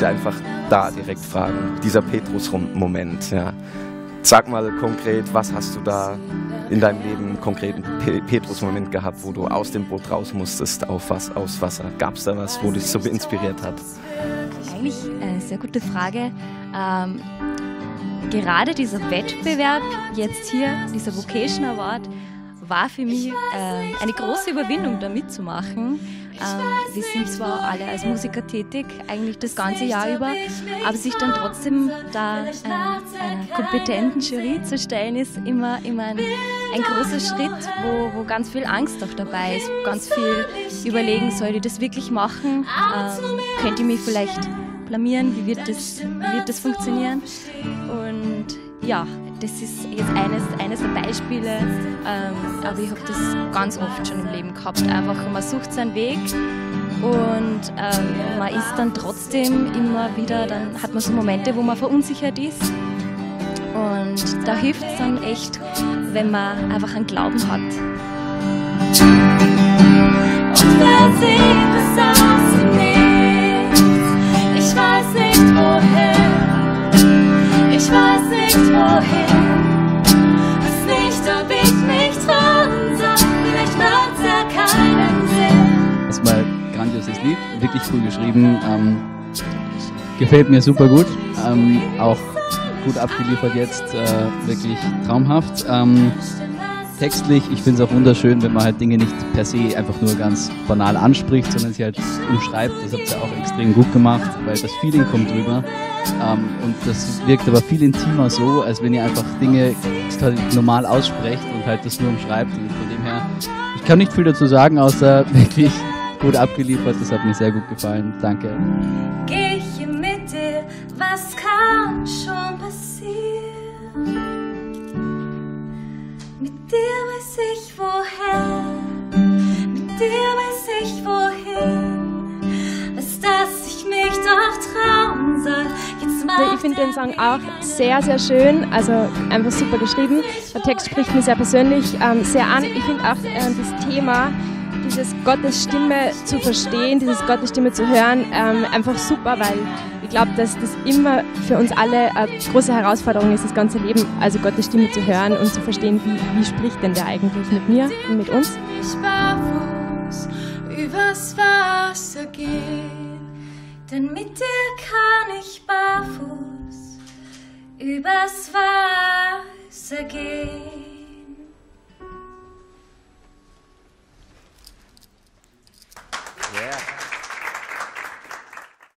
einfach da direkt fragen. Dieser Petrus-Moment, ja. Sag mal konkret, was hast du da in deinem Leben einen konkreten Petrus-Moment gehabt, wo du aus dem Boot raus musstest aufs Wasser? Gab es da was, wo dich so inspiriert hat? Eigentlich eine sehr gute Frage. Gerade dieser Wettbewerb jetzt hier, dieser Vocation Award, war für mich eine große Überwindung, da mitzumachen. Wir sind zwar alle als Musiker tätig, eigentlich das ganze Jahr über, aber sich dann trotzdem da einer kompetenten Jury zu stellen, ist immer ein großer Schritt, wo ganz viel Angst auch dabei ist, ganz viel überlegen, soll ich das wirklich machen, könnte ich mich vielleicht blamieren, wie wird das funktionieren? Und ja, das ist jetzt eines der Beispiele, aber ich habe das ganz oft schon im Leben gehabt. Einfach, man sucht seinen Weg und man ist dann trotzdem immer wieder, dann hat man so Momente, wo man verunsichert ist. Und da hilft es dann echt, wenn man einfach einen Glauben hat. Und wer sieht es aus dem Nichts? Ich weiß nicht wohin, ich weiß nicht wohin, weiß nicht, ob ich mich trauen soll, vielleicht macht's ja keinen Sinn. Erstmal grandioses Lied, wirklich cool geschrieben, gefällt mir super gut, auch gut abgeliefert jetzt, wirklich traumhaft. Textlich, ich finde es auch wunderschön, wenn man halt Dinge nicht per se einfach nur ganz banal anspricht, sondern sie halt umschreibt. Das habt ihr auch extrem gut gemacht, weil das Feeling kommt drüber. Und das wirkt aber viel intimer so, als wenn ihr einfach Dinge normal aussprecht und halt das nur umschreibt. Und von dem her, ich kann nicht viel dazu sagen, außer wirklich gut abgeliefert. Das hat mir sehr gut gefallen. Danke. Geh ich mit dir, was kann schon passieren? Mit dir weiß ich woher, mit dir weiß ich wohin, weiß, dass ich mich doch trauen soll. Ich finde den Song auch sehr, sehr schön, also einfach super geschrieben. Der Text spricht mir sehr persönlich sehr an. Ich finde auch das Thema, dieses Gottes Stimme zu verstehen, dieses Gottes Stimme zu hören, einfach super, weil ich glaube, dass das immer für uns alle eine große Herausforderung ist, das ganze Leben, also Gottes Stimme zu hören und zu verstehen, wie spricht denn der eigentlich mit mir und mit uns. Ich barfuß übers Wasser gehen, denn mit dir kann ich barfuß übers Wasser gehen.